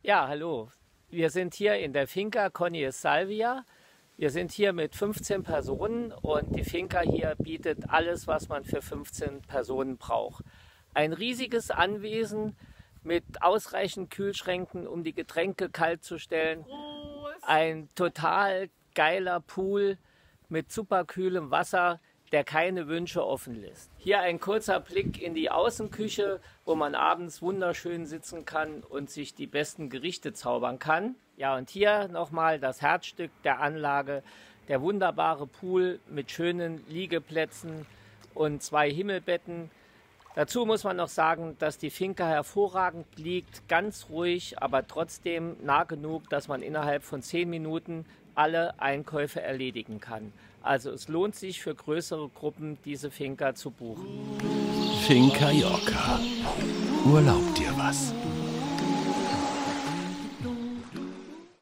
Ja, hallo. Wir sind hier in der Finca Conilles Salvia. Wir sind hier mit 15 Personen und die Finca hier bietet alles, was man für 15 Personen braucht. Ein riesiges Anwesen mit ausreichend Kühlschränken, um die Getränke kalt zu stellen. Ein total geiler Pool mit superkühlem Wasser, der keine Wünsche offen lässt. Hier ein kurzer Blick in die Außenküche, wo man abends wunderschön sitzen kann und sich die besten Gerichte zaubern kann. Ja, und hier nochmal das Herzstück der Anlage, der wunderbare Pool mit schönen Liegeplätzen und 2 Himmelbetten. Dazu muss man noch sagen, dass die Finca hervorragend liegt, ganz ruhig, aber trotzdem nah genug, dass man innerhalb von 10 Minuten alle Einkäufe erledigen kann. Also es lohnt sich für größere Gruppen, diese Finca zu buchen. Finca Yorca. Urlaub dir was.